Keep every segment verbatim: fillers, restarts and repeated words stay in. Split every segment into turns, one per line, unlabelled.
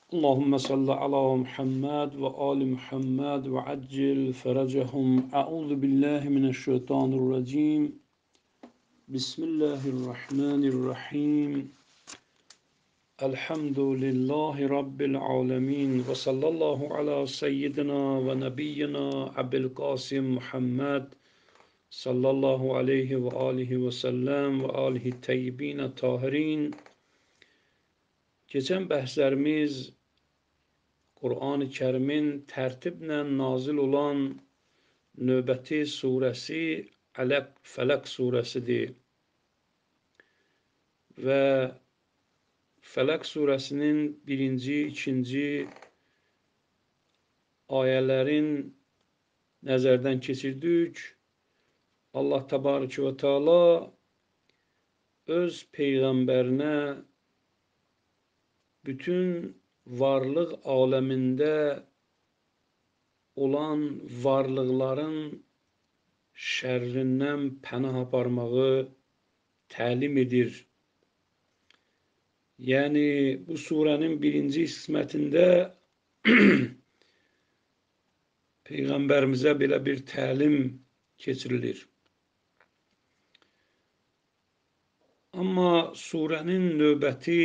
Allahümme salli ala Muhammed ve ali Muhammed ve accil feracahum. Euzu billahi mineşşeytanirracim. Bismillahirrahmanirrahim. Elhamdülillahi Rabbil alemin. Ve sallallahu ala seyyidina ve nebiyyina Abil Kasim Muhammed sallallahu aleyhi ve alihi ve sellem ve alihi teyyibine tahirin. Geçen bəhslərimiz Qur'an-ı Kərimin tərtiblə nazil olan növbəti surəsi Ələq, Fələq surəsidir. Və Fələq surəsinin birinci, ikinci ayələrin nəzərdən keçirdik. Allah Təbarək və Teala öz Peyğəmbərinə bütün varlıq aləmində olan varlıqların şərrindən pənah aparmağı təlim edir. Yəni, bu surənin birinci qismətində Peyğəmbərimizə belə bir təlim keçirilir. Amma surənin növbəti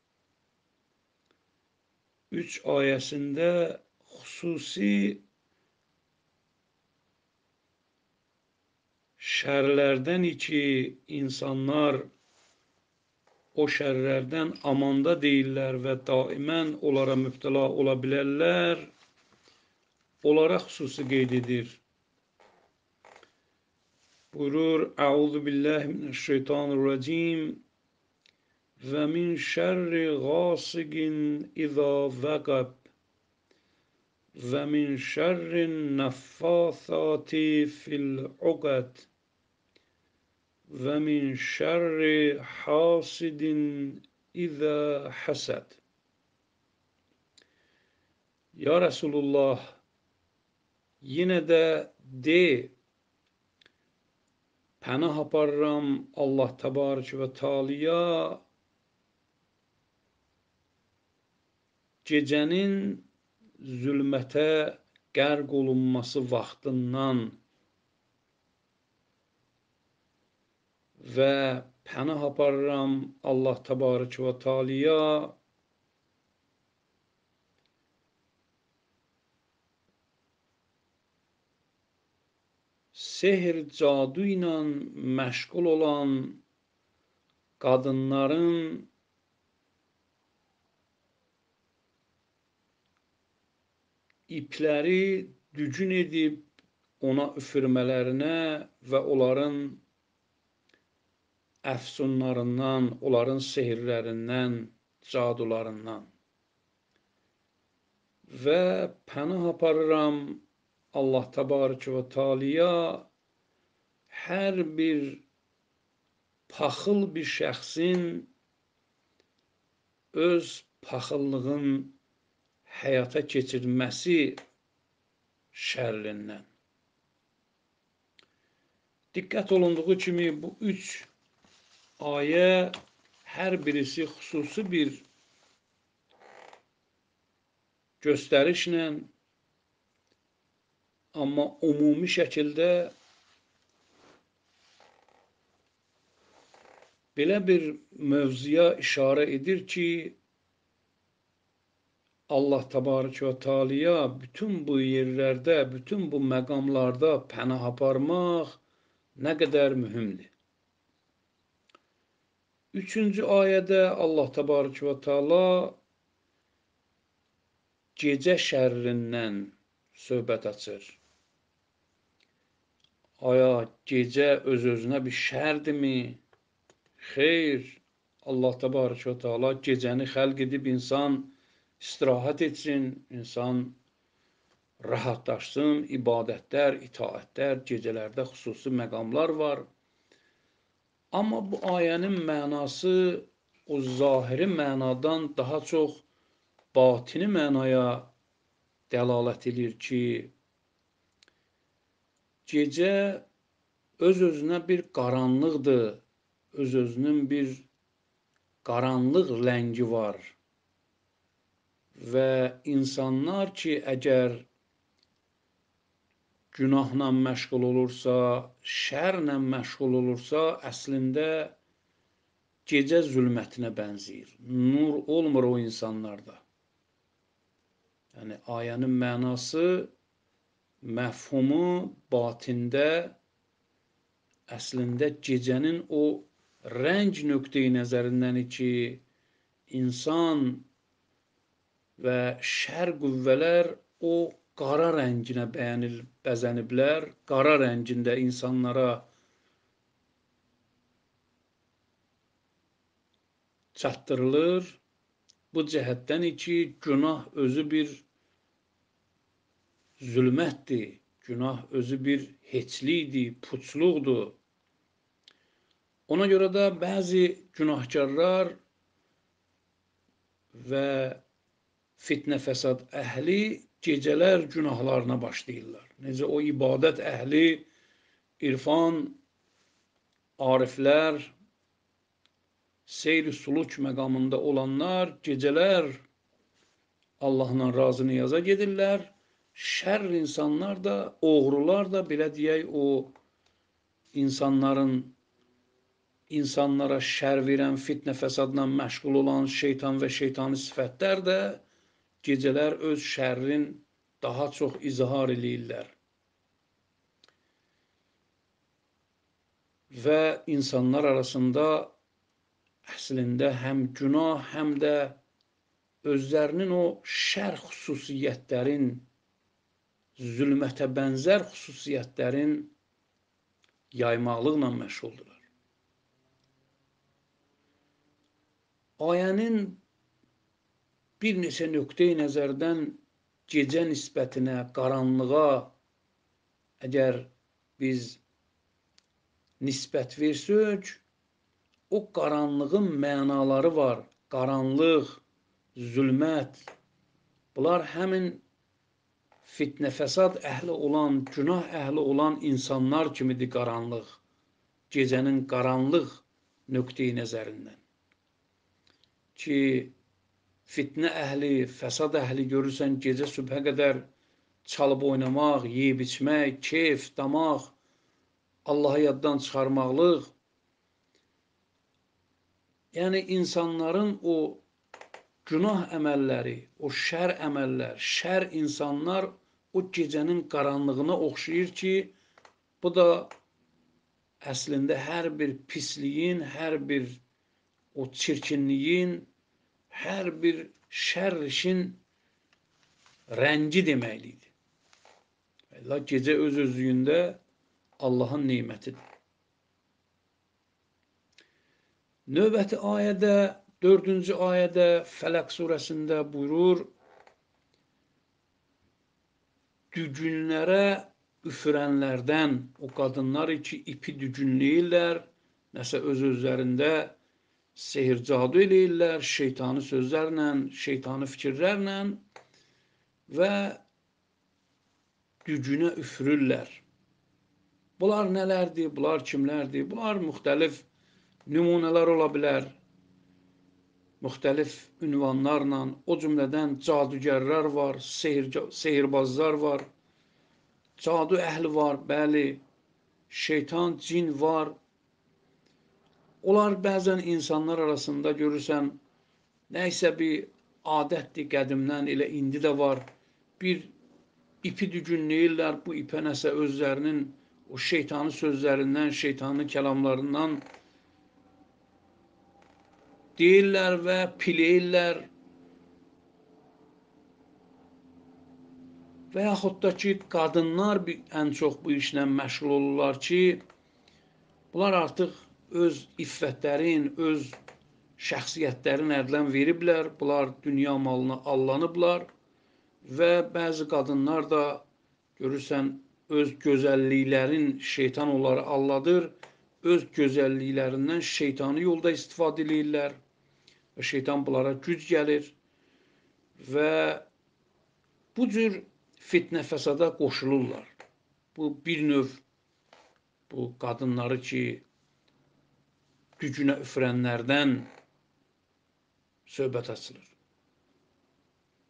üç ayəsində xüsusi şərlərdən ki, insanlar o şərlərdən amanda deyirlər və daimən onlara mübtəla ola bilərlər, onlara xüsusi qeyd edir. Buyurur, Əuzu billahi mineşşeytanirracim və min şərri qasiqin izə vəqəb və min şərrin nəffasati fil uqad və min şərri hasidin izə həsəd. Ya Resulullah, yenə də de, pənah aparıram Allah Təbarək və Teala'ya gecənin zülmətə qərq olunması vaxtından və pənah aparıram Allah Təbarək və Teala'ya sehr cadu ilə məşğul olan qadınların ipləri dücün edib ona üfürmələrinə və onların əfsunlarından, onların sehirlərindən, cadularından və pənah aparıram Allah Təbarək və Teala'ya hər bir paxıl bir şəxsin öz paxıllığın həyata keçirməsi şərrindən. Diqqət olunduğu kimi bu üç ayə hər birisi xüsusi bir göstərişlə, amma ümumi şəkildə belə bir mövzuya işarə edir ki, Allah Təbarək və Teala'ya bütün bu yerlərdə, bütün bu məqamlarda pənah aparmaq nə qədər mühümdür. Üçüncü ayədə Allah Təbarək və Teala gecə şərrindən söhbət açır. Aya gecə öz-özünə bir şərdirmi? Xeyr, Allah Təbarək və Teala gecəni xəlq edib insan istirahət etsin, insan rahatlaşsın, ibadətlər, itaətlər, gecələrdə xüsusi məqamlar var. Amma bu ayənin mənası o zahiri mənadan daha çox batini mənaya dəlalət edir ki, gecə öz-özünə bir qaranlıqdır, öz-özünün bir qaranlıq rəngi var. Və insanlar ki, əgər günahla məşğul olursa, şərlə məşğul olursa, əslində gecə zülmətinə bənzəyir. Nur olmur o insanlarda. Yəni, ayənin mənası, məfhumu batində əslində gecənin o rəng nöqteyi nəzərindən ki, insan və şər qüvvələr o qara rənginə bəyənil, bəzəniblər, qara rəngində insanlara çatdırılır. Bu cəhətdən ki, günah özü bir zülmətdir, günah özü bir heçlikdir, puçluqdur. Ona görə də bəzi günahkarlar və fitnə fəsad əhli gecələr günahlarına başlayırlar. Necə o ibadət əhli, irfan, ariflər, seyr-i suluk məqamında olanlar gecələr Allahla razı niyaza gedirlər. Şər insanlar da, oğrular da, belə deyək, o insanların insanlara şər verən, fitnə fəsadla məşğul olan şeytan və şeytani sifətlər də gecələr öz şərrin daha çox izhar eləyirlər. Və insanlar arasında əslində həm günah, həm də özlərinin o şər xüsusiyyətlərin, zülmətə bənzər xüsusiyyətlərin yaymaqlıqla məşğuldurlar. Ayənin bir neçə nöqteyi nəzərdən gecə nisbətinə, qaranlığa əgər biz nisbət versək, o qaranlığın mənaları var. Qaranlıq, zülmət, bunlar həmin fitnə fəsad əhli olan, günah əhli olan insanlar kimidir qaranlıq. Gecənin qaranlıq nöqteyi nəzərindən. Ki, fitnə əhli, fəsad əhli görürsən gecə sübhə qədər çalıb oynamaq, yeyib içmək, keyf, damaq, Allahı yaddan çıxarmaqlıq. Yəni, insanların o günah əməlləri, o şər əməllər, şər insanlar o gecənin qaranlığına oxşayır ki, bu da əslində hər bir pisliyin, hər bir o çirkinliyin, hər bir şər işin rəngi deməklidir. Gecə öz özlüyündə Allahın neymətidir. Növbəti ayədə, dördüncü ayədə Fələq surəsində buyurur, dügünlərə üfürənlərdən, o qadınlar ki, ipi dügünləyirlər, nəsə öz özlərində sehir cadu eləyirlər, şeytani sözlərlə, şeytani fikirlərlə və dügünə üfürürlər. Bunlar nələrdir, bunlar kimlərdir? Bunlar müxtəlif nümunələr ola bilər, müxtəlif ünvanlarla, o cümlədən cadügərlər var, sehir, sehirbazlar var, cadu əhli var, bəli, şeytan, cin var. Onlar bəzən insanlar arasında görürsən, nəysə bir adətdir qədimdən, elə indi də var, bir ipi dügünləyirlər, bu ipə nəsə özlərinin o şeytani sözlərindən, şeytani kəlamlarından deyirlər və piləyirlər və yaxud da ki, qadınlar ən çox bu işlə məşğul olurlar ki, bunlar artıq öz iffətlərin, öz şəxsiyyətlərin ədlən veriblər, bunlar dünya malına allanıblar və bəzi qadınlar da görürsən, öz gözəlliklərin şeytan onları alladır, öz gözəlliklərindən şeytani yolda istifadə edirlər və şeytan bunlara güc gəlir və bu cür fitnə fəsada qoşulurlar. Bu bir növ bu qadınları ki, gücünə üfürənlərdən söhbət açılır.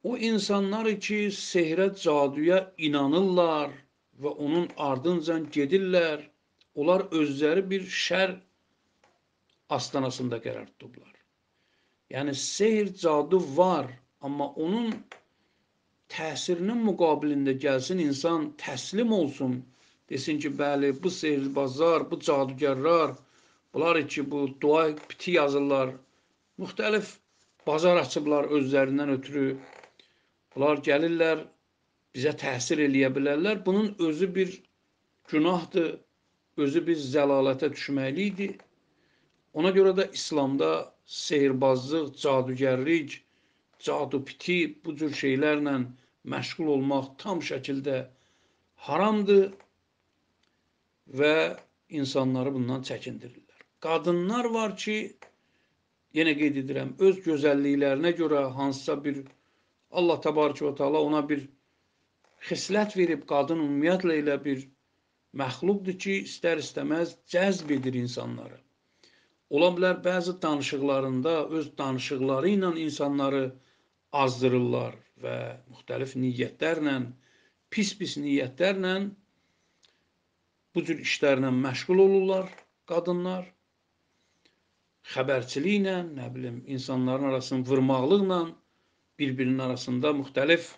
o insanlar ki sehrə, caduya inanırlar və onun ardınca gedirlər. Onlar özləri bir şər astanasında qərar tutublar. Yəni sehr, cadu var, amma onun təsirinin müqabilində gəlsin insan təslim olsun. Desin ki, bəli, bu sehirbazlar, bu cadugərlər, bunlar ki, bu dua piti yazırlar, müxtəlif bazar açıblar özlərindən ötürü. Bunlar gəlirlər, bizə təsir eləyə bilərlər. Bunun özü bir günahdır, özü bir zəlalətə düşməklidir. Ona görə də İslamda sehirbazlıq, cadugərlik, cadu piti, bu cür şeylərlə məşğul olmaq tam şəkildə haramdır və insanları bundan çəkindirirlər. Qadınlar var ki, yenə qeyd edirəm, öz gözəlliklərinə görə hansısa bir Allah təbarək və təala ona bir xislət verib, qadın ümumiyyətlə elə bir məxluqdur ki, istər-istəməz cəzb edir insanları. Ola bilər, bəzi danışıqlarında öz danışıqları ilə insanları azdırırlar və müxtəlif niyyətlərlə, pis-pis niyyətlərlə bu cür işlərlə məşğul olurlar qadınlar. Xəbərçiliklə, nə bilim, insanların arasını vurmaqlıqla, bir-birinin arasında müxtəlif,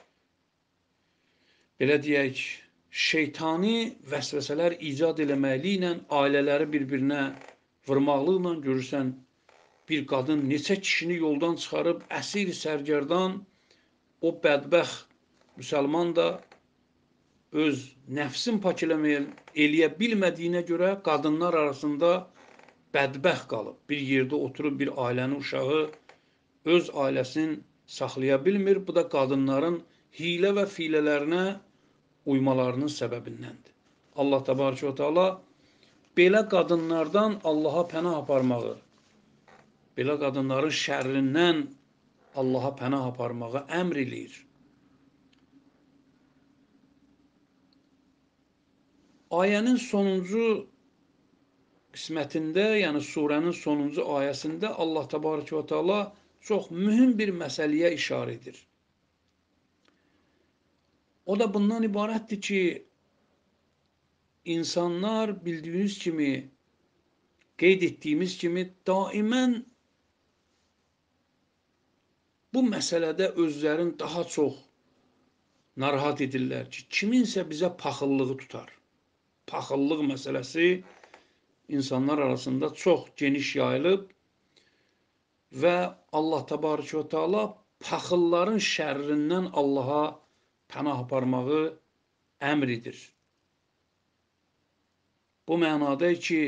belə deyək, şeytani vəsvəsələr icad eləməkliklə, ailələri bir-birinə vurmaqlıqla görürsən, bir qadın neçə kişini yoldan çıxarıb, əsir sərgərdan, o bədbəxt müsəlman da öz nəfsin pak eləyə bilmədiyinə görə qadınlar arasında bədbəxt qalıb. Bir yerdə oturub bir ailənin uşağı öz ailəsini saxlaya bilmir. Bu da qadınların hilə və filələrinə uymalarının səbəbindəndir. Allah təbarək və təala belə qadınlardan Allaha pənah aparmağı, belə qadınların şərrindən Allaha pənah aparmağı əmr eləyir. Ayənin sonuncu qismətində, yəni surənin sonuncu ayəsində Allah təbarək və təala çox mühüm bir məsələyə işarə edir. O da bundan ibarətdir ki, insanlar bildiyiniz kimi, qeyd etdiyimiz kimi daimən bu məsələdə özlərini daha çox narahat edirlər ki, kiminsə bizə paxıllığı tutar. Paxıllıq məsələsi insanlar arasında çox geniş yayılıb və Allah təbarək və təala paxılların şərrindən Allaha pənah aparmağı əmr edir. Bu mənada ki,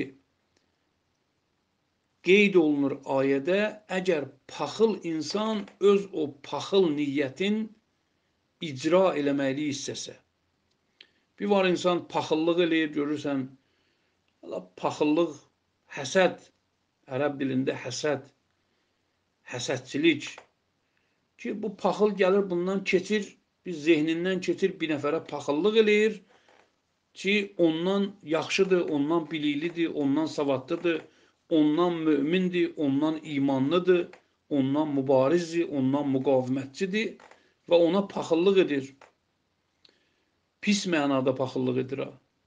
qeyd olunur ayədə, əgər paxıl insan öz o paxıl niyyətin icra eləməkliyi istəsə. Bir var insan paxıllıq eləyib, görürsən, paxıllıq, həsəd, ərəb dilində həsəd, həsədçilik ki, bu paxıl gəlir, bundan keçir, bir zehnindən keçir, bir nəfərə paxıllıq eləyir ki, ondan yaxşıdır, ondan biliklidir, ondan savadlıdır, ondan mömindir, ondan imanlıdır, ondan mübarizdir, ondan müqavimətçidir və ona paxıllıq edir. Pis mənada paxıllıq edir.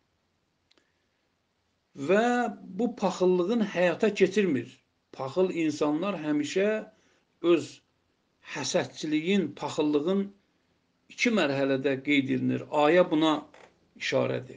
Və bu paxıllığın həyata keçirmir. Paxıl insanlar həmişə öz həsədçiliyin, paxıllığın iki mərhələdə qeyd edilir. Ayə buna işarədir.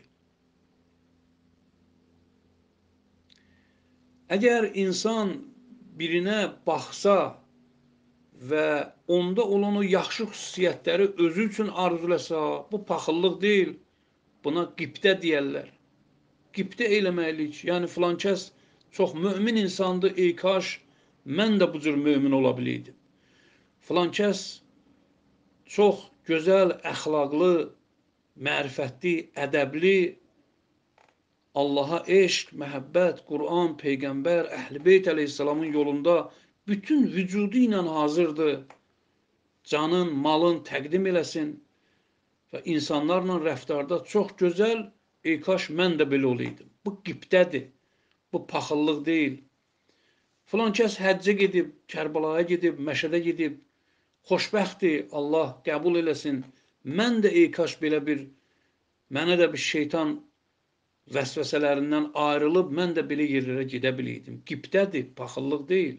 Əgər insan birinə baxsa və onda olan o yaxşı xüsusiyyətləri özü üçün arzuləsə, bu paxıllıq deyil, buna qibdə deyərlər. Qibdə eləməklik, yəni filan kəs çox mömin insandır, ey kaş, mən də bu cür mömin ola biləydim. Filan kəs çox gözəl, əxlaqlı, mərifətli, ədəbli, Allaha eşq, məhəbbət, Quran, Peyğəmbər, Əhl-i Beyt əleyhissalamın yolunda bütün vücudu ilə hazırdır, canın, malın təqdim eləsin və insanlarla rəftarda çox gözəl, ey kaş mən də belə olaydım. Bu qibdədir, bu paxıllıq deyil. Filan kəs həccə gedib, Kərbalaya gedib, Məşədə gedib, xoşbəxtdir, Allah qəbul eləsin. Mən də ey kaş belə bir, mənə də bir şeytan vəsvəsələrindən ayrılıb, mən də belə yerlərə gedə biləydim. Qibdədir, paxıllıq deyil.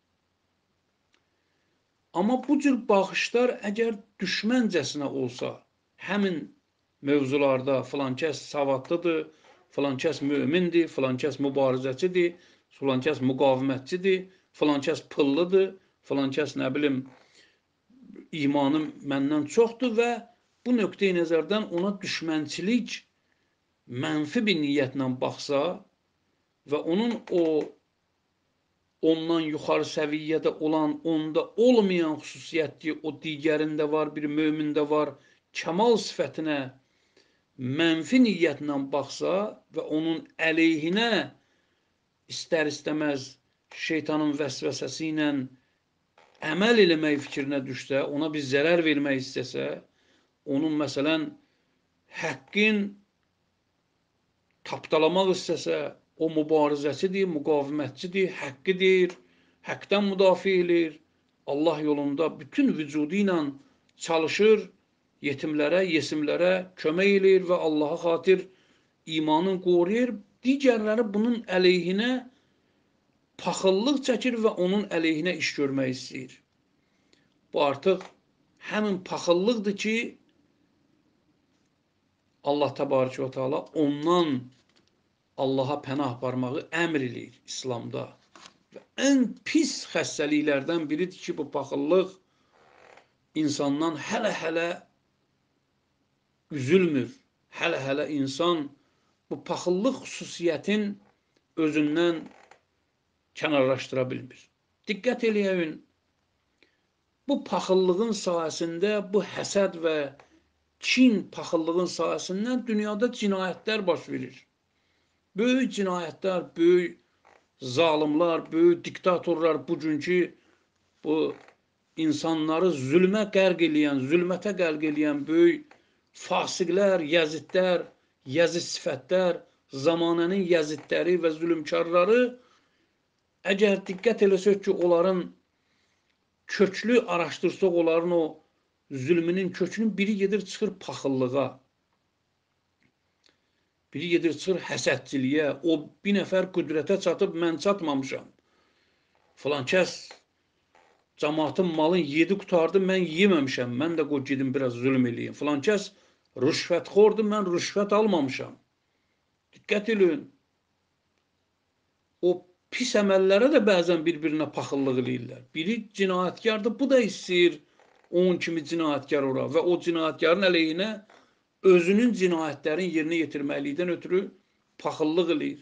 Amma bu cür baxışlar əgər düşməncəsinə olsa, həmin mövzularda filan kəs savadlıdır, filan kəs mömindir, filan kəs mübarizəçidir, filan kəs müqavimətçidir, filan kəs pıllıdır, filan kəs nə bilim imanı məndən çoxdur və bu nöqteyi nəzərdən ona düşmənçilik mənfi bir niyyətlə baxsa və onun o ondan yuxarı səviyyədə olan, onda olmayan xüsusiyyəti o digərində var, bir mömində var, kəmal sifətinə mənfi niyyətlə baxsa və onun əleyhinə istər-istəməz şeytanın vəsvəsəsi ilə əməl eləmək fikrinə düşsə, ona bir zərər vermək istəsə, onun məsələn həqqin tapdalamaq istəsə, o mübarizəçidir, müqavimətçidir, həqqi deyir, həqqdən müdafiə edir, Allah yolunda bütün vücudu ilə çalışır, yetimlərə, yesimlərə kömək edir və Allaha xatir imanın qoruyur. Digərləri bunun əleyhinə paxıllıq çəkir və onun əleyhinə iş görmək istəyir. Bu artıq həmin paxıllıqdır ki, Allah təbarək və teala ondan Allaha pənah aparmağı əmr eləyir İslamda. Və ən pis xəstəliklərdən biridir ki, bu paxıllıq insandan hələ-hələ üzülmür. Hələ-hələ insan bu paxıllıq xüsusiyyətin özündən kənarlaşdıra bilmir. Diqqət eləyəyin, bu paxıllığın sayəsində, bu həsəd və kin paxıllığın sayəsindən dünyada cinayətlər baş verir. Böyük cinayətlər, böyük zalimlar, böyük diktatorlar bugünkü bu insanları zülmə qərq eləyən, zülmətə qərq eləyən böyük fasiqlər, yəzidlər, yəzid sifətlər, zamanənin yəzidləri və zülümkarları əgər diqqət eləsək ki, onların köklü araşdırsaq, onların o zülmünün kökünün biri gedir çıxır paxıllığa. Biri gedir çıxır həsədçiliyə, o bir nəfər qüdrətə çatıb, mən çatmamışam. Filan kəs cəmaatın malın yedi qutardı, mən yeməmişəm, mən də qoy gedim biraz zülm eləyim. Filan kəs rüşvətxordur, mən rüşvət almamışam. Diqqət edin. O pis əməllərə də bəzən bir-birinə paxıllıq eləyirlər. Biri cinayətkardır, bu da istəyir onun kimi cinayətkar ora və o cinayətkarın əleyhinə özünün cinayətlərin yerinə yetirməklikdən ötürü paxıllıq eləyir.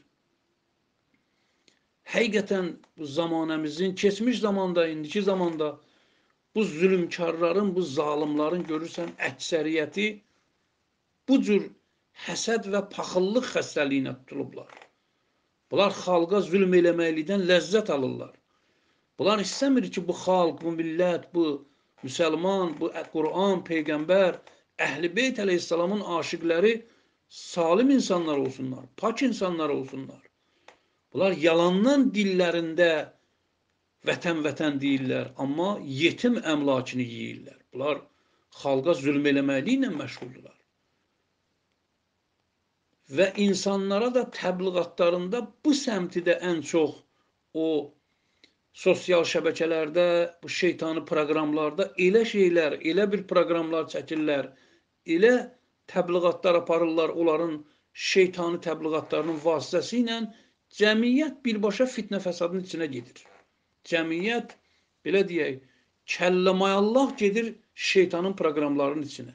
Həqiqətən bu zamanəmizin, keçmiş zamanda, indiki zamanda bu zülümkarların, bu zalimların görürsən əksəriyyəti bu cür həsəd və paxıllıq xəstəliyinə tutulublar. Bunlar xalqa zülm eləməklikdən ləzzət alırlar. Bunlar istəmir ki, bu xalq, bu millət, bu müsəlman, bu Qur'an, Peyğəmbər, Əhl-i Beyt əleyhissalamın aşiqləri salim insanlar olsunlar, pak insanlar olsunlar. Bunlar yalandan dillərində vətən-vətən deyirlər, amma yetim əmlakını yeyirlər. Bunlar xalqa zülm eləməkliklə məşğuldurlar. Və insanlara da təbliğatlarında bu səmtidə ən çox o sosial şəbəkələrdə, bu şeytani proqramlarda elə şeylər, elə bir proqramlar çəkirlər, elə təbliğatlar aparırlar, onların şeytani təbliğatlarının vasitəsilə cəmiyyət birbaşa fitnə fəsadın içinə gedir. Cəmiyyət, belə deyək, kəlləmayallah gedir şeytanın proqramlarının içinə.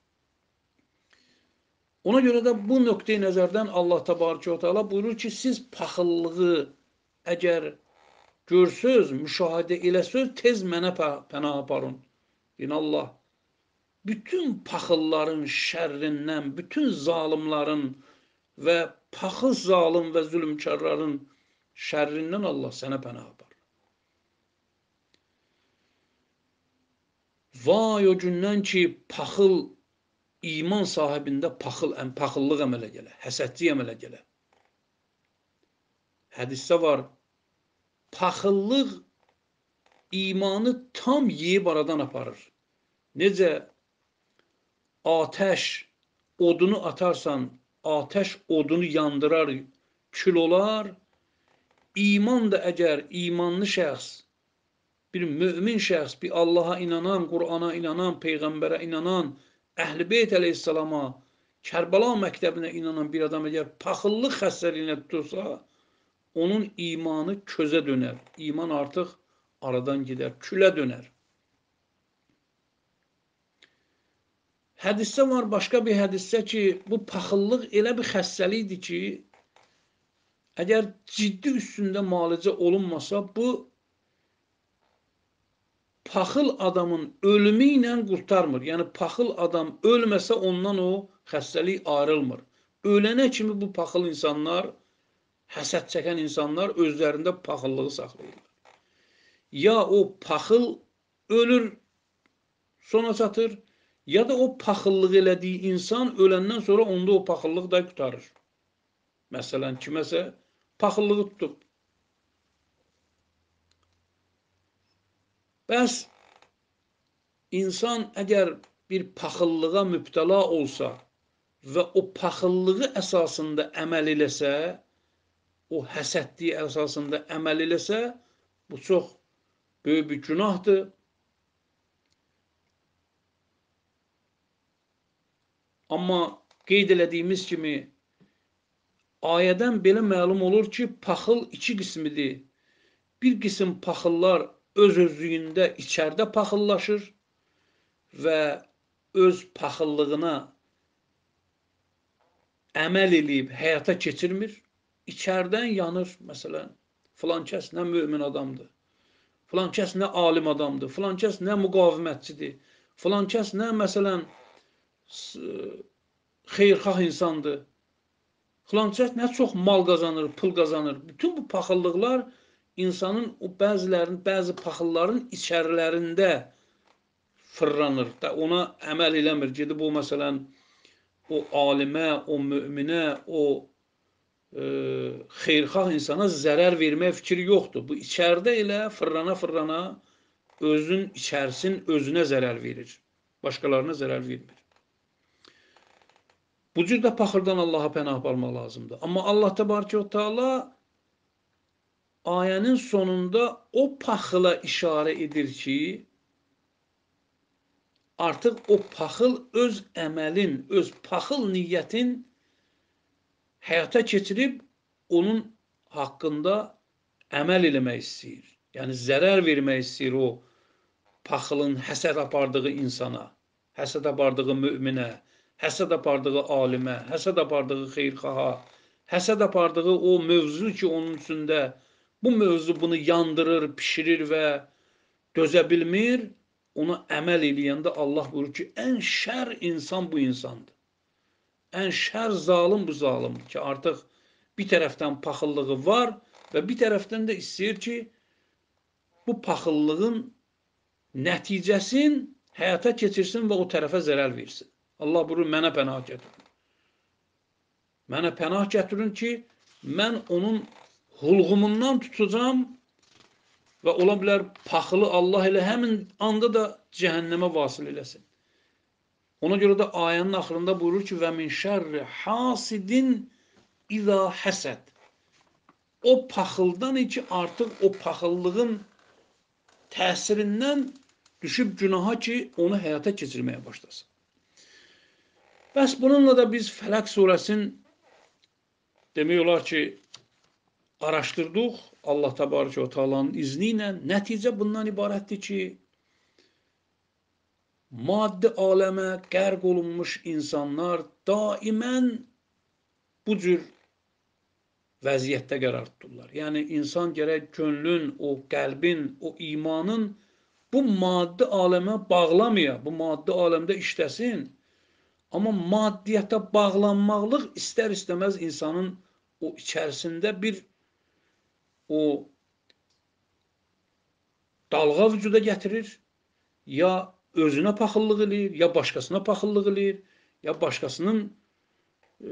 Ona görə də bu nöqteyi nəzərdən Allah təbarəkə və teala buyurur ki, siz paxıllığı əgər görsöz, müşahidə eləsöz, tez mənə pənah aparın. Yəni Allah bütün paxılların şərrindən, bütün zalimların və paxıl zalim və zülümkarların şərrindən Allah sənə pənah apar. Vay o gündən ki, paxıl iman sahibində paxıl, paxıllıq əmələ gələ, həsədçi əmələ gələ. Hədisdə var, paxıllıq imanı tam yeyib aradan aparır. Necə ateş odunu atarsan, ateş odunu yandırar, kül olar. İman da əgər imanlı şəxs, bir mümin şəxs, bir Allaha inanan, Qur'ana inanan, Peyğəmbərə inanan, Əhl-i Beyt əleyhissalama, Kərbəla məktəbinə inanan bir adam əgər paxıllıq xəstəliyinə tutursa, onun imanı közə dönər. İman artıq aradan gedər, külə dönər. Hədisdə var, başqa bir hədisdə ki, bu paxıllıq elə bir xəstəlikdir ki, əgər ciddi üstündə müalicə olunmasa, bu paxıl adamın ölümü ilə qurtarmır. Yəni, paxıl adam ölməsə ondan o xəstəlik ayrılmır. Ölənə kimi bu paxıl insanlar, həsəd çəkən insanlar özlərində paxıllığı saxlayırlar. Ya o paxıl ölür, sona çatır, ya da o paxıllıq elədiyi insan öləndən sonra onda o paxıllıq da qurtarır. Məsələn, kiməsə paxıllığı tutub. Bəs insan əgər bir paxıllığa mübtəla olsa və o paxıllığı əsasında əməl eləsə, o həsədliyi əsasında əməl eləsə, bu çox böyük bir günahdır. Amma qeyd elədiyimiz kimi, ayədən belə məlum olur ki, paxıl iki qismidir. Bir qism paxıllar öz-özlüyündə içərdə paxıllaşır və öz paxıllığına əməl eləyib həyata keçirmir. İçərdən yanır, məsələn, filan kəs nə mömin adamdır, filan kəs nə alim adamdır, filan kəs nə müqavimətçidir, filan kəs nə, məsələn, xeyrxah insandır, filan kəs nə çox mal qazanır, pul qazanır. Bütün bu paxıllıqlar insanın o bəzilərinin, bəzi paxılların içərilərində fırlanır da ona əməl eləmir. Gedib o, məsələn, o alimə, o möminə, o e, xeyrxah insana zərər vermək fikri yoxdur. Bu içəridə elə fırlana-fırlana özün içərsin, özünə zərər verir. Başqalarına zərər vermir. Bu cür də paxıldan Allaha pənah almaq lazımdır. Amma Allah təbarəkə və Teala ayənin sonunda o paxıla işarə edir ki, artıq o paxıl öz əməlin, öz paxıl niyyətin həyata keçirib onun haqqında əməl eləmək istəyir. Yəni, zərər vermək istəyir o paxılın həsəd apardığı insana, həsəd apardığı möminə, həsəd apardığı alimə, həsəd apardığı xeyrxaha, həsəd apardığı o mövzu ki, onun üstündə bu mövzu bunu yandırır, pişirir və dözə bilmir, ona əməl eləyəndə Allah buyurur ki, ən şər insan bu insandır. Ən şər zalim bu zalimdir ki, artıq bir tərəfdən paxıllığı var və bir tərəfdən də istəyir ki, bu paxıllığın nəticəsin həyata keçirsin və o tərəfə zərər versin. Allah buyurur, mənə pənah gətirin. Mənə pənah gətirin ki, mən onun hulğumundan tutacam və ola bilər paxılı Allah elə həmin anda da cəhənnəmə vasil eləsin. Ona görə də ayənin axırında buyurur ki, və min şərri hasidin izə həsəd. O paxıldan ki, artıq o paxıllığın təsirindən düşüb günaha ki, onu həyata keçirməyə başlasın. Bəs bununla da biz Fələq surəsinin demək olar ki, araşdırdıq Allah təbarəkə və Teala'nın izni ilə. Nəticə bundan ibarətdir ki, maddi aləmə qərq olunmuş insanlar daimən bu cür vəziyyətdə qərar tuturlar. Yəni, insan gərək könlün, o qəlbin, o imanın bu maddi aləmə bağlamaya, bu maddi aləmdə işləsin. Amma maddiyyətə bağlanmaqlıq istər-istəməz insanın o içərisində bir o dalğa vücuda gətirir, ya özünə paxıllıq eləyir, ya başqasına paxıllıq eləyir, ya başqasının e,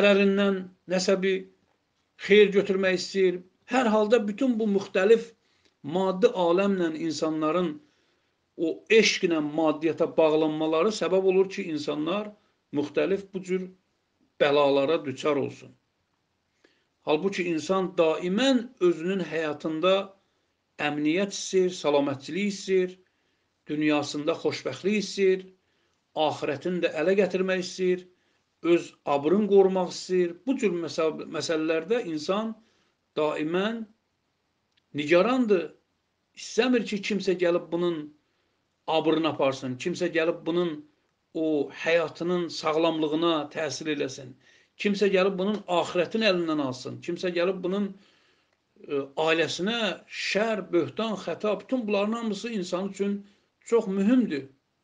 zərərindən nəsə bir xeyir götürmək istəyir. Hər halda bütün bu müxtəlif maddi aləmlə insanların o eşqlə maddiyyata bağlanmaları səbəb olur ki, insanlar müxtəlif bu cür bəlalara düçar olsun. Halbuki insan daimən özünün həyatında əmniyyət istəyir, salamətçilik istəyir, dünyasında xoşbəxtlik istəyir, ahirətini də ələ gətirmək istəyir, öz abrını qorumaq istəyir. Bu cür məsələlərdə insan daimən nigarandır. İstəmir ki, kimsə gəlib bunun abrını aparsın, kimsə gəlib bunun o həyatının sağlamlığına təsir eləsin, kimsə gəlib bunun ahirətini əlindən alsın, kimsə gəlib bunun e, ailəsinə şər, böhtan, xəta, bütün bunların hamısı insan üçün çox mühümdür.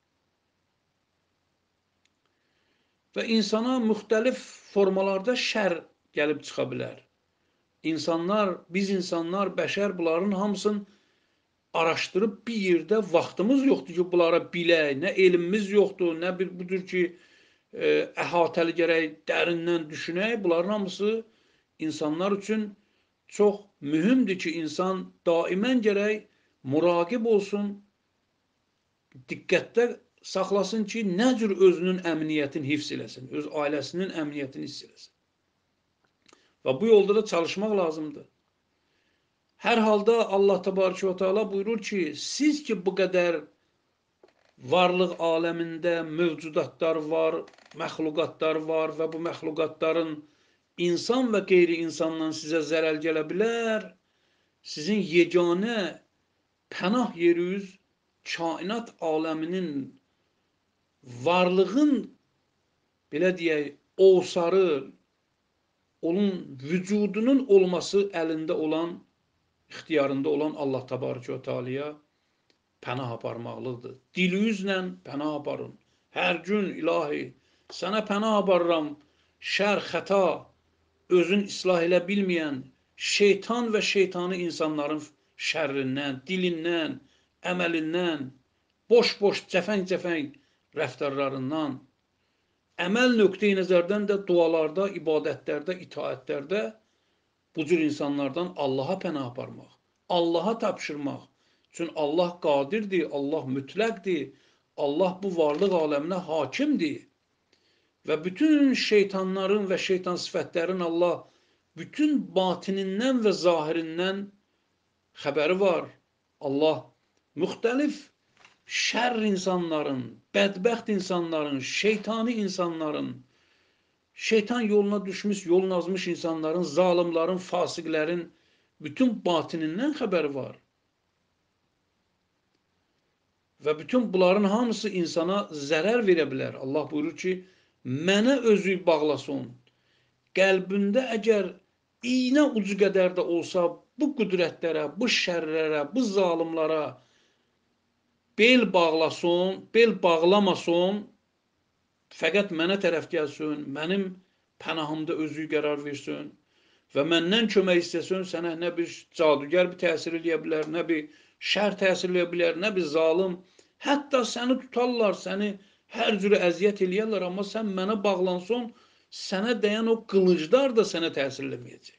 Və insana müxtəlif formalarda şər gəlib çıxa bilər. İnsanlar, biz insanlar, bəşər bunların hamısını araşdırıb bir yerdə vaxtımız yoxdur ki, bunlara bilək, nə elmimiz yoxdur, nə bir budur ki, e, əhatəli gərək dərindən düşünək. Bunların hamısı insanlar üçün çox mühümdür ki, insan daimən gərək muraqib olsun, diqqətdə saxlasın ki, nə cür özünün əmniyyətini hifz eləsin, öz ailəsinin əmniyyətini hifz eləsin. Və bu yolda da çalışmaq lazımdır. Hər halda Allah Təbarəkə və Teala buyurur ki, siz ki bu qədər varlıq aləmində mövcudatlar var, məxluqatlar var və bu məxluqatların insan və qeyri-insandan sizə zərər gələ bilər, sizin yeganə pənah yeriniz kainat aləminin varlığın, belə deyək, olsarı, onun vücudunun olması əlində olan, ixtiyarında olan Allah Təbarəkə və Teala'ya pənah aparmaqlıqdır. Dilinizlə pənah aparın. Hər gün ilahi, sənə pənah aparıram, şər, xəta, özün islah elə bilməyən, şeytan və şeytani insanların şərrindən, dilindən, əməlindən, boş-boş, cəfəng-cəfəng rəftarlarından, əməl nöqteyi nəzərdən də dualarda, ibadətlərdə, itaətlərdə bu cür insanlardan Allaha pənah aparmaq, Allaha tapşırmaq. Çünki Allah qadirdir, Allah mütləqdir, Allah bu varlıq aləminə hakimdir. Və bütün şeytanların və şeytan sifətlərin Allah bütün batinindən və zahirindən xəbəri var. Allah müxtəlif şər insanların, bədbəxt insanların, şeytani insanların, şeytan yoluna düşmüş, yolun azmış insanların, zalimlərin, fasiqlərin bütün batinindən xəbəri var. Və bütün bunların hamısı insana zərər verə bilər. Allah buyurur ki, mənə özü bağlasın. Qəlbində əgər iynə ucu qədər də olsa bu qüdrətlərə, bu şərlərə, bu zalimlara bel bağlasın, bel bağlamasın, fəqət mənə tərəf gəlsin, mənim pənahımda özü qərar versin və məndən kömək istəsin, sənə nə bir cadügər bir təsir eləyə bilər, nə bir şər təsir eləyə bilər, nə bir zalim. Hətta səni tutarlar, səni hər cürə əziyyət eləyərlər, amma sən mənə bağlansın, sənə dəyən o qılınclar da sənə təsir eləməyəcək.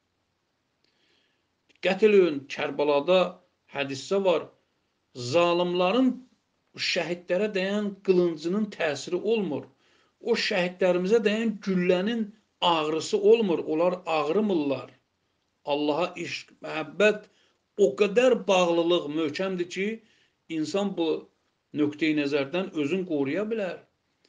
Diqqət eləyin, Kərbalada hədisdə var, zalimların şəhidlərə dəyən qılıncının təsiri olmur. O şəhidlərimizə dəyən güllənin ağrısı olmur. Onlar ağrımırlar. Allaha işq, məhəbbət o qədər bağlılıq möhkəmdir ki, insan bu nöqteyi nəzərdən özünü qoruya bilər.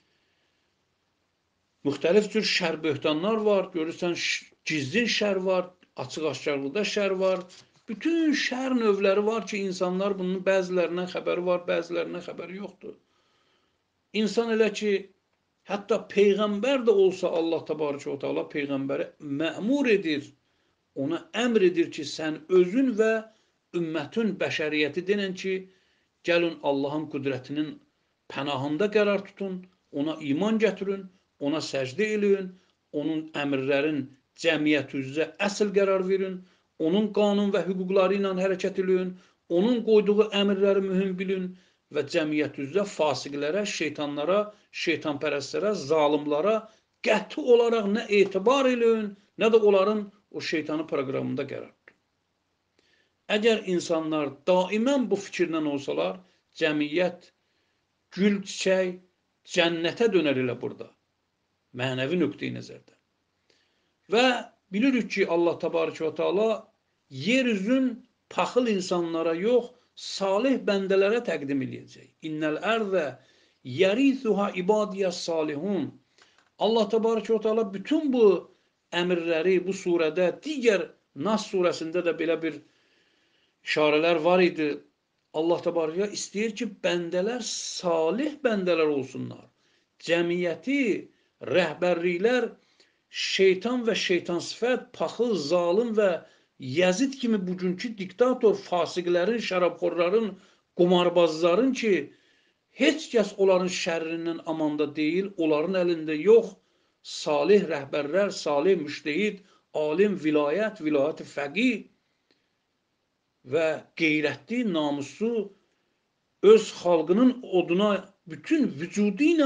Müxtəlif cür şər böhtanlar var. Görürsən, gizlin şər var, açıq-aşkarlıqda şər var. Bütün şər növləri var ki, insanlar bunun bəzilərindən xəbəri var, bəzilərindən xəbəri yoxdur. İnsan elə ki, hətta Peyğəmbər də olsa Allah Təbarəkə və Teala Peyğəmbəri məmur edir, ona əmr edir ki, sən özün və ümmətin bəşəriyyəti denən ki, gəlin Allahın qüdrətinin pənahında qərar tutun, ona iman gətirin, ona səcdə eləyin, onun əmrlərin cəmiyyət üzrə əsl qərar verin, onun qanun və hüquqları ilə hərəkət eləyin, onun qoyduğu əmrləri mühüm bilin və cəmiyyət üzrə fasiqlərə, şeytanlara, şeytanpərəstlərə, zalimlara qəti olaraq nə etibar eləyin, nə də onların o şeytanı proqramında qərar tutun. Əgər insanlar daimən bu fikirdən olsalar, cəmiyyət gül çiçək cənnətə dönər elə burada. Mənəvi nöqteyi nəzərdən. Və bilirik ki, Allah təbarəkə və təala yer üzün paxıl insanlara yox, salih bəndələrə təqdim edəcək. İnnəl ərdə yərithuha ibadiyyəs salihun. Allah təbarəkə və təala bütün bu əmrləri bu surədə, digər Nas surəsində də belə bir işarələr var idi. Allah təbarəkə istəyir ki, bəndələr salih bəndələr olsunlar. Cəmiyyəti, rəhbərliklər şeytan və şeytan sifət, paxıl, zalim və Yəzid kimi bugünkü diktator, fasiqlərin, şərabxorların, qumarbazların ki, heç kəs onların şərrindən amanda deyil, onların əlində yox, salih rəhbərlər, salih müştehid, alim, vilayət, vilayət fəqih və qeyrətli, namuslu, öz xalqının oduna bütün vücudu ilə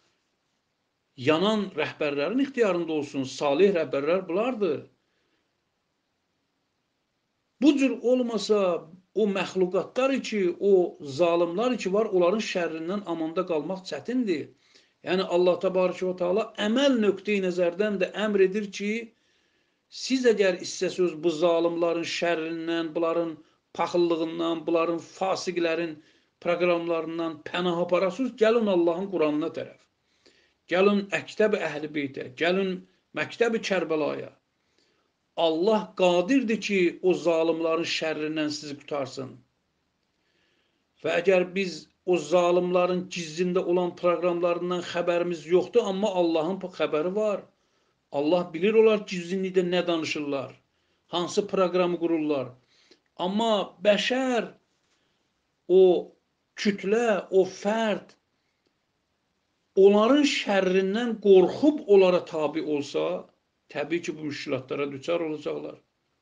yanan rəhbərlərin ixtiyarında olsun. Salih rəhbərlər bunlardır. Bu cür olmasa o məxluqatlar ki, o zalimlar ki var, onların şərrindən amanda qalmaq çətindir. Yəni Allah təbarəkə və təala əməl nöqteyi nəzərdən də əmr edir ki, siz əgər istəsəz bu zalimların şərrindən, bunların paxıllığından, bunların fasiqlərin proqramlarından pənah aparasınız, gəlin Allahın Quranına tərəf. Gəlin Əktəb-i Əhl-i Beytə, gəlin Məktəb-i Kərbəlaya. Allah qadirdir ki, o zalimların şərrindən sizi qutarsın. Və əgər biz o zalimların gizlində olan proqramlarından xəbərimiz yoxdur, amma Allahın xəbəri var. Allah bilir onlar gizlinlikdə nə danışırlar, hansı proqramı qururlar. Amma bəşər, o kütlə, o fərd, onların şərrindən qorxub onlara tabi olsa, təbii ki, bu müşkilatlara düçar olacaqlar.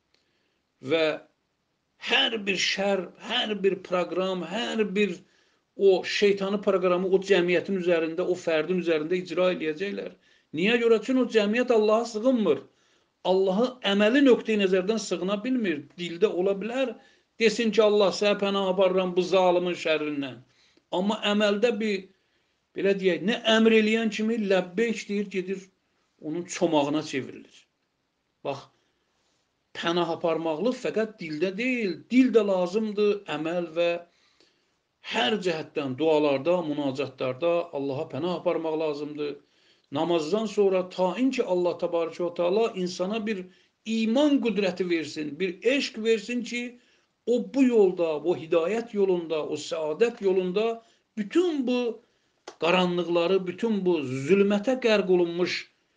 Və hər bir şər, hər bir proqram, hər bir o şeytanı proqramı o cəmiyyətin üzərində, o fərdin üzərində icra edəcəklər. Niyə görə? Çünki o cəmiyyət Allaha sığınmır. Allahı əməli nöqteyi nəzərdən sığına bilmir. Dildə ola bilər, desin ki, Allah sənə pənah aparıram bu zalimin şərrindən. Amma əməldə bir, belə deyək, nə əmr eləyən kimi ləbbeyk deyir, gedir, onun çomağına çevrilir. Bax, pənah aparmaqlıq fəqət dildə deyil, dil də lazımdır, əməl və hər cəhətdən dualarda, münacatlarda Allaha pənah aparmaq lazımdır. Namazdan sonra tayin ki, Allah təbarəkə və təala insana bir iman qüdrəti versin, bir eşq versin ki, o bu yolda, o hidayət yolunda, o səadət yolunda bütün bu qaranlıqları, bütün bu zülmətə qərq olunmuş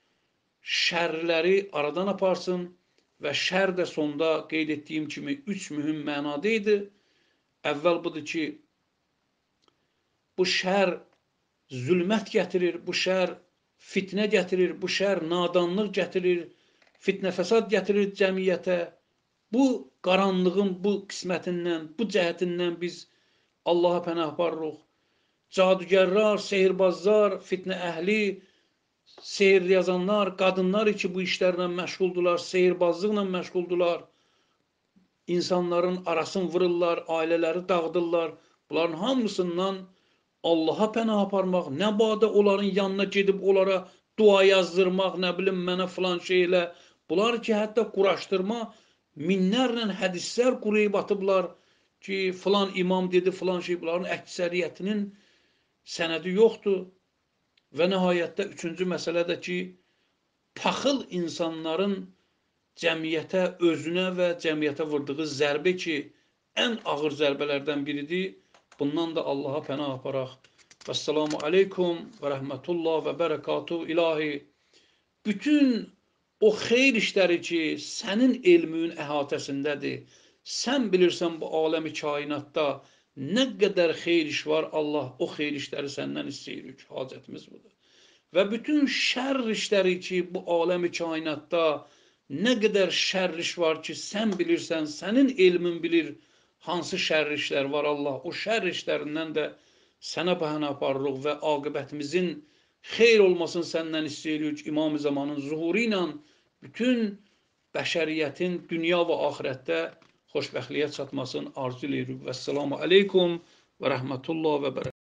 şərləri aradan aparsın və şər də sonda qeyd etdiyim kimi üç mühüm mənada idi. Əvvəl budur ki, bu şər zülmət gətirir, bu şər fitnə gətirir, bu şər nadanlıq gətirir, fitnə fəsad gətirir cəmiyyətə. Bu qaranlığın bu qismətindən, bu cəhətindən biz Allaha pənah aparırıq. Cadügərlər, sehirbazlar, fitnə əhli, sehir yazanlar, qadınlar ki, bu işlərlə məşğuldular, sehirbazlıqla məşğuldular. İnsanların arasını vururlar, ailələri dağıdırlar. Bunların hamısından Allaha pənah aparmaq, nə badə onların yanına gedib onlara dua yazdırmaq, nə bilim mənə filan şeylə. Bunlar ki, hətta quraşdırma, minlərlə hədislər quruyub atıblar ki, filan imam dedi, filan şey. Bunların əksəriyyətinin sənədi yoxdur. Və nəhayətdə üçüncü məsələ də ki, paxıl insanların cəmiyyətə, özünə və cəmiyyətə vurduğu zərbə ki, ən ağır zərbələrdən biridir. Bundan da Allaha pənah aparaq. Vəssalamu aleykum və rəhmətullah və bərəkatuhu ilahi. Bütün o xeyr işləri ki, sənin elminin əhatəsindədir. Sən bilirsən bu aləmi kainatda nə qədər xeyr iş var, Allah o xeyr işləri səndən istəyirik. Hacətimiz budur. Və bütün şər işləri ki, bu aləmi kainatda nə qədər şər iş var ki, sən bilirsən, sənin elmin bilir, hansı şər işlər var Allah, o şər işlərindən də sənə pənah aparırıq və aqibətimizin xeyr olmasını səndən istəyirik. İmam-ı Zamanın zuhuru ilə bütün bəşəriyyətin dünya və axirətdə xoşbəxtliyə çatmasını arzu edirik. Vəssalamu aleykum və rəhmətullah və bərəkətuhu.